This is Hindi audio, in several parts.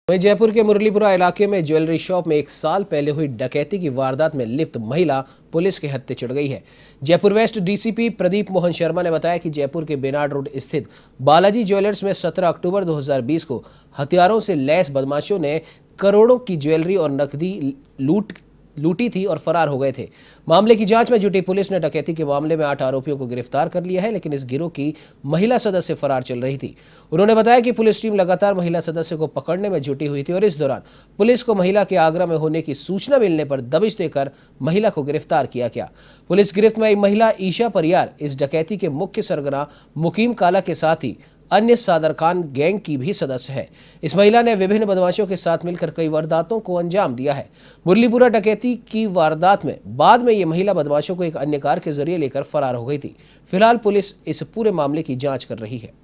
वहीं जयपुर के मुरलीपुरा इलाके में ज्वेलरी शॉप में 1 साल पहले हुई डकैती की वारदात में लिप्त महिला पुलिस के हत्थे चढ़ गई है। जयपुर वेस्ट डीसीपी प्रदीप मोहन शर्मा ने बताया कि जयपुर के बेनाड रोड स्थित बालाजी ज्वेलर्स में 17 अक्टूबर 2020 को हथियारों से लैस बदमाशों ने करोड़ों की ज्वेलरी और नकदी लूटी थी और फरार हो गए थे। मामले की जांच में जुटी पुलिस ने डकैती के मामले में 8 आरोपियों को गिरफ्तार कर लिया है, लेकिन इस गिरोह की महिला सदस्य फरार चल रही थी। उन्होंने बताया कि पुलिस टीम लगातार महिला सदस्य को पकड़ने में जुटी हुई थी और इस दौरान पुलिस को महिला के आगरा में होने की सूचना मिलने पर दबिश देकर महिला को गिरफ्तार किया गया। पुलिस गिरफ्त में आई महिला ईशा परियार इस डकैती के मुख्य सरगना मुकीम काला के साथ ही अन्य सादर खान गैंग की भी सदस्य है। इस महिला ने विभिन्न बदमाशों के साथ मिलकर कई वारदातों को अंजाम दिया है। मुरलीपुरा डकैती की वारदात में बाद में ये महिला बदमाशों को एक अन्य कार के जरिए लेकर फरार हो गई थी। फिलहाल पुलिस इस पूरे मामले की जांच कर रही है।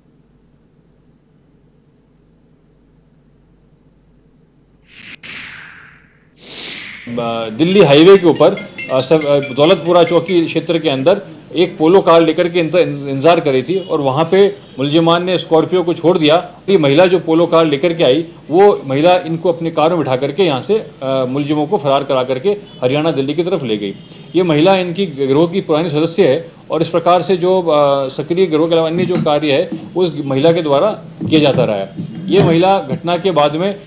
दिल्ली हाईवे के ऊपर दौलतपुरा चौकी क्षेत्र के अंदर एक पोलो कार लेकर के इंतजार करी थी और वहाँ पे मुलजिमान ने स्कॉर्पियो को छोड़ दिया। ये महिला जो पोलो कार लेकर के आई, वो महिला इनको अपनी कार में बिठा करके यहाँ से मुलजिमों को फरार करा करके हरियाणा दिल्ली की तरफ ले गई। ये महिला इनकी गिरोह की पुरानी सदस्य है और इस प्रकार से जो सक्रिय गिरोह के अलावा अन्य जो कार्य है वो उस महिला के द्वारा किया जाता रहा है। ये महिला घटना के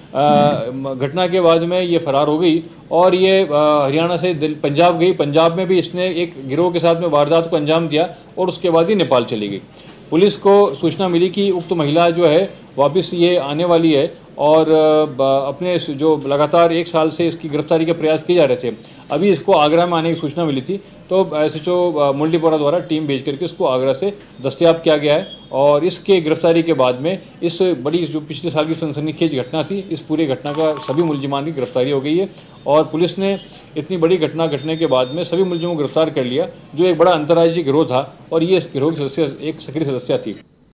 बाद में ये फरार हो गई और ये हरियाणा से पंजाब गई। पंजाब में भी इसने एक गिरोह के साथ में वारदात को अंजाम दिया और उसके बाद ही नेपाल चली गई। पुलिस को सूचना मिली कि उक्त महिला जो है वापस ये आने वाली है और अपने जो लगातार 1 साल से इसकी गिरफ्तारी के प्रयास किए जा रहे थे, अभी इसको आगरा में आने की सूचना मिली थी तो SHO मुरलीपुरा द्वारा टीम भेज करके इसको आगरा से दस्तयाब किया गया है और इसके गिरफ्तारी के बाद में इस बड़ी जो पिछले साल की सनसनीखेज घटना थी, इस पूरी घटना का सभी मुलजिमान की गिरफ्तारी हो गई है और पुलिस ने इतनी बड़ी घटना घटने के बाद में सभी मुलजिमों को गिरफ्तार कर लिया जो एक बड़ा अंतर्राज्यीय गिरोह था और ये इस गिरोह की एक सक्रिय सदस्य थी।